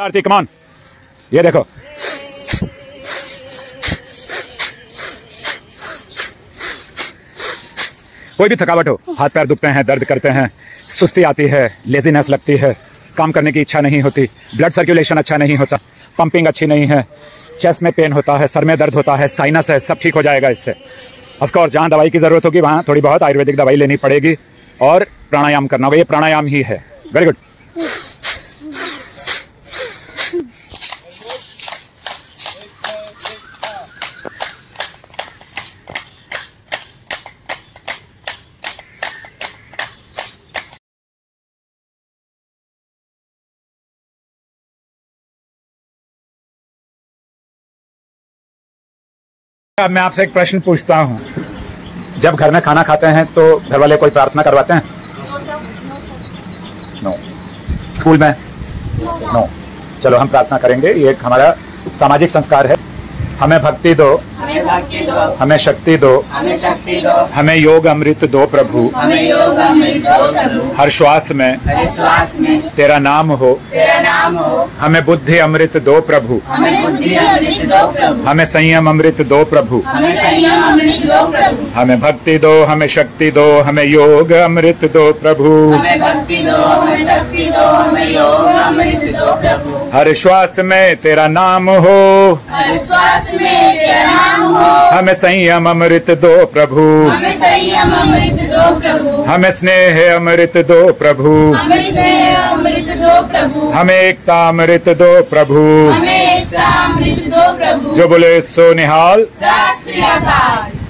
आरती कमान, ये देखो कोई भी थकावट हो, हाथ पैर दुखते हैं, दर्द करते हैं, सुस्ती आती है, लेजीनेस लगती है, काम करने की इच्छा नहीं होती, ब्लड सर्कुलेशन अच्छा नहीं होता, पंपिंग अच्छी नहीं है, चेस्ट में पेन होता है, सर में दर्द होता है, साइनस है, सब ठीक हो जाएगा इससे। ऑफ कोर्स जहाँ दवाई की ज़रूरत होगी वहाँ थोड़ी बहुत आयुर्वेदिक दवाई लेनी पड़ेगी और प्राणायाम करना होगा। ये प्राणायाम ही है। Very good. अब मैं आपसे एक प्रश्न पूछता हूँ, जब घर में खाना खाते हैं तो घर वाले कोई प्रार्थना करवाते हैं? नो। स्कूल में? नो। चलो हम प्रार्थना करेंगे, ये एक हमारा सामाजिक संस्कार है। हमें भक्ति दो, हमें शक्ति दो, हमें योग अमृत दो प्रभु, हर श्वास में तेरा नाम हो, हमें बुद्धि अमृत दो प्रभु, हमें संयम अमृत दो प्रभु, हमें भक्ति दो, हमें शक्ति दो, हमें योग अमृत दो प्रभु, हर श्वास में तेरा नाम हो, हमें संयम अमृत दो प्रभु, हमें स्नेह अमृत दो प्रभु, हमें एकता अमृत दो प्रभु। जो बोले सो निहाल।